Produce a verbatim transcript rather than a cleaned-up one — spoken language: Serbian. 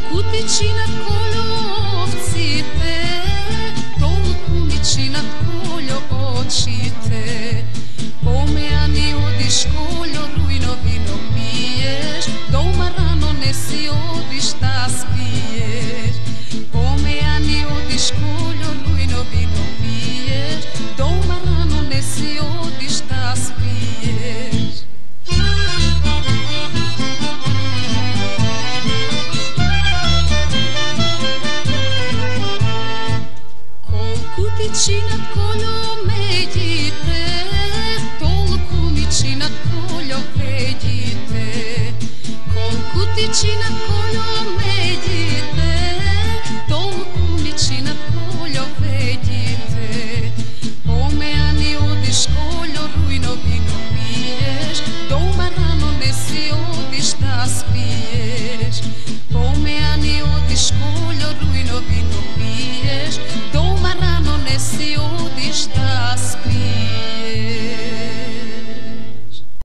utići nad koljovcite, provukulići nad koljo očite. Pomejani odiš koljo, rujno vino piješ, doma rano ne si odiš da spiješ.